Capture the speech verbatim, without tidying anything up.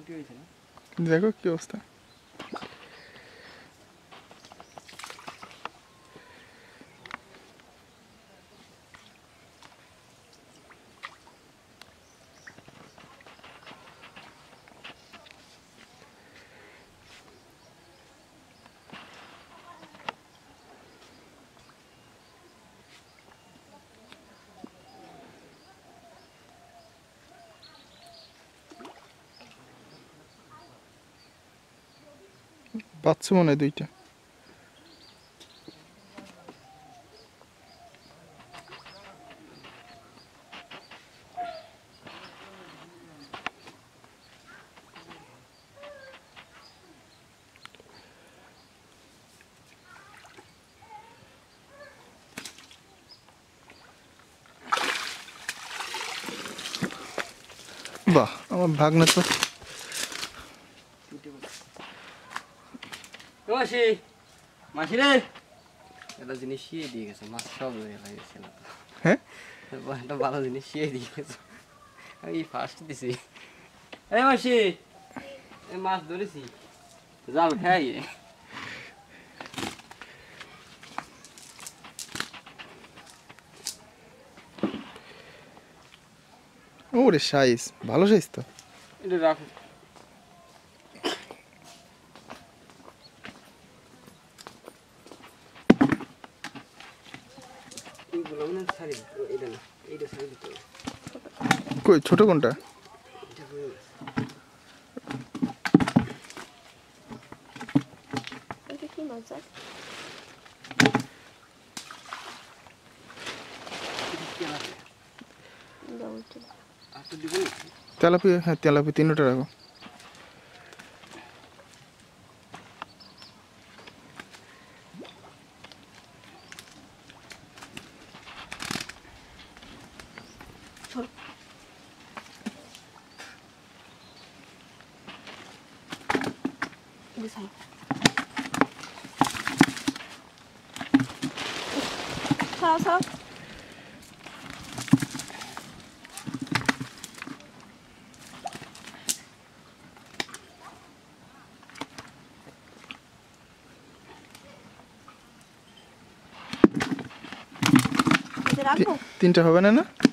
দেখো কি অবস্থা। বাচ্চা মনে হয় দুইটা। বাহ, আমার ভাগনা তো মাসি মাসি রে একটা জিনিস শিয়ে দিয়ে গেছে, মাছ সব হয়ে গেছে না। হ্যাঁ একটা ভালো জিনিস শিয়ে দিয়ে গেছে, আমি ফার্স্ট দিছি। এই মাসি এই মাছ ধরেছি, জাল খাই। ওরে সাইজ ভালো, সাইজ তো। এটা রাখো। কই ছোট কোনটা? তেলাপি, হ্যাঁ তেলাপি তিনটা রাখো। ছাড়াও ছাড়াও। রাখবো তিনটা হবে না না?